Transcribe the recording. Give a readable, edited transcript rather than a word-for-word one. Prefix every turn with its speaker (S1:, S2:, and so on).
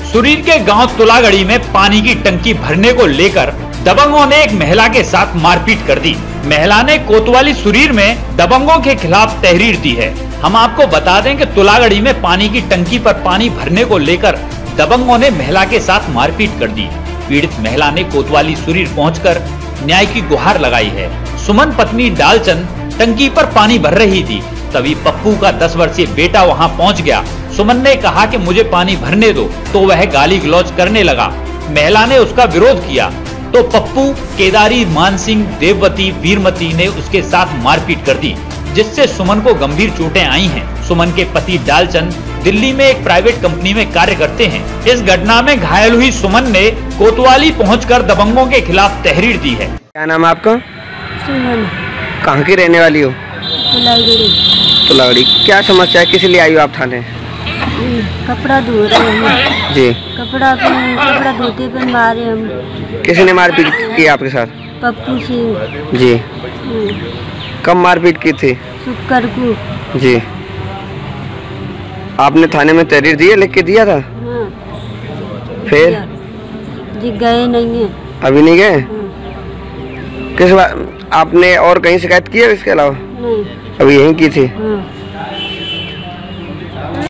S1: सुरीर के गांव तुलागढ़ी में पानी की टंकी भरने को लेकर दबंगों ने एक महिला के साथ मारपीट कर दी। महिला ने कोतवाली सुरीर में दबंगों के खिलाफ तहरीर दी है। हम आपको बता दें कि तुलागढ़ी में पानी की टंकी पर पानी भरने को लेकर दबंगों ने महिला के साथ मारपीट कर दी। पीड़ित महिला ने कोतवाली सुरीर पहुंचकर न्याय की गुहार लगाई है। सुमन पत्नी डालचंद टंकी पर पानी भर रही थी, तभी पप्पू का 10 वर्षीय बेटा वहां पहुंच गया। सुमन ने कहा कि मुझे पानी भरने दो, तो वह गाली गलौज करने लगा। महिला ने उसका विरोध किया तो पप्पू, केदारी, मानसिंह, देववती, वीरमती ने उसके साथ मारपीट कर दी, जिससे सुमन को गंभीर चोटें आई हैं। सुमन के पति डालचंद दिल्ली में एक प्राइवेट कंपनी में कार्य करते हैं। इस घटना में घायल हुई सुमन ने कोतवाली पहुंचकर दबंगों के खिलाफ तहरीर दी है।
S2: क्या नाम है आपका?
S3: सुमन।
S2: कहाँ की रहने वाली हो?
S3: तुलागढ़ी।
S2: क्या समस्या है, किस लिए आई हो आप थाने?
S3: कपड़ा धो रहे हैं
S2: जी।
S3: कपड़ा धोते पे मारे हम।
S2: किसी ने मारपीट की आपके साथ?
S3: पप्पू सिंह
S2: जी। कब मारपीट की थी?
S3: शुक्र को।
S2: जी। आपने थाने में तहरीर दी है, लिख के दिया था?
S3: हाँ।
S2: फिर
S3: जी गए नहीं है।
S2: अभी नहीं गए?
S3: हाँ।
S2: किस बार आपने और कहीं शिकायत की है इसके अलावा?
S3: नहीं।
S2: अभी यहीं की थी?
S3: हाँ।